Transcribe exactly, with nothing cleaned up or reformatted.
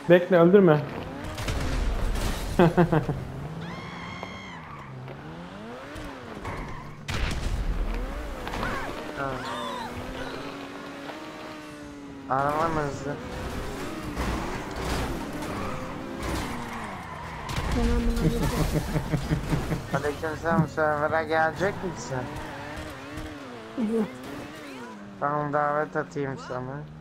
Bekle öldürme. Tamam. Araba mı hızlı? Tamam bunu Aleykümselam, server'a gelecek misin? alacağım. Tamam, davet atayım sana.